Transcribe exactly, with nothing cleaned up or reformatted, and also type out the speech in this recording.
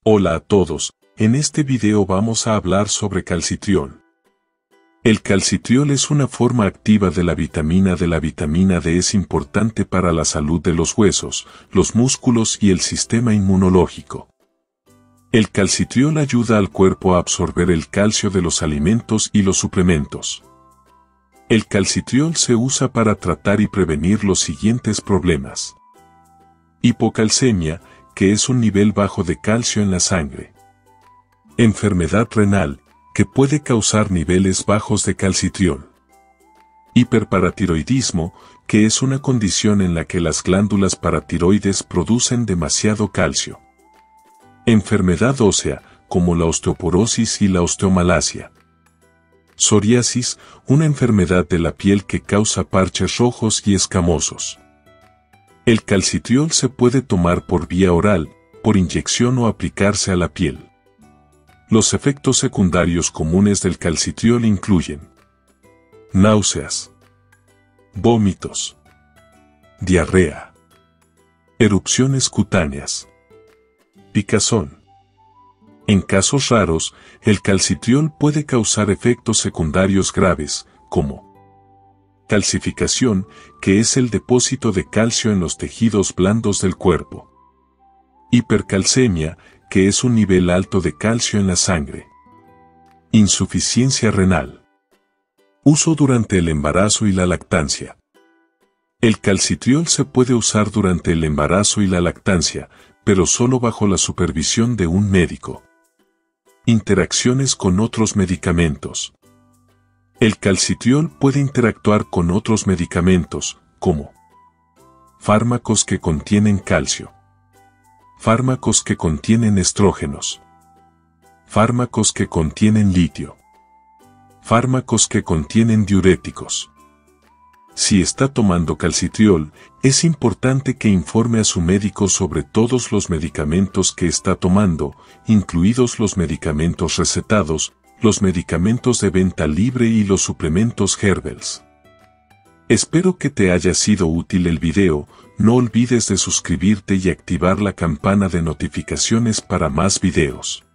Hola a todos, en este video vamos a hablar sobre calcitriol. El calcitriol es una forma activa de la vitamina D. La vitamina D es importante para la salud de los huesos, los músculos y el sistema inmunológico. El calcitriol ayuda al cuerpo a absorber el calcio de los alimentos y los suplementos. El calcitriol se usa para tratar y prevenir los siguientes problemas. Hipocalcemia, que es un nivel bajo de calcio en la sangre. Enfermedad renal, que puede causar niveles bajos de calcitriol. Hiperparatiroidismo, que es una condición en la que las glándulas paratiroides producen demasiado calcio. Enfermedad ósea, como la osteoporosis y la osteomalacia. Psoriasis, una enfermedad de la piel que causa parches rojos y escamosos. El calcitriol se puede tomar por vía oral, por inyección o aplicarse a la piel. Los efectos secundarios comunes del calcitriol incluyen náuseas, vómitos, diarrea, erupciones cutáneas, picazón. En casos raros, el calcitriol puede causar efectos secundarios graves, como calcificación, que es el depósito de calcio en los tejidos blandos del cuerpo. Hipercalcemia, que es un nivel alto de calcio en la sangre. Insuficiencia renal. Uso durante el embarazo y la lactancia. El calcitriol se puede usar durante el embarazo y la lactancia, pero solo bajo la supervisión de un médico. Interacciones con otros medicamentos. El calcitriol puede interactuar con otros medicamentos, como fármacos que contienen calcio, fármacos que contienen estrógenos, fármacos que contienen litio, fármacos que contienen diuréticos. Si está tomando calcitriol, es importante que informe a su médico sobre todos los medicamentos que está tomando, incluidos los medicamentos recetados, los medicamentos de venta libre y los suplementos Herbals. Espero que te haya sido útil el video, no olvides de suscribirte y activar la campana de notificaciones para más videos.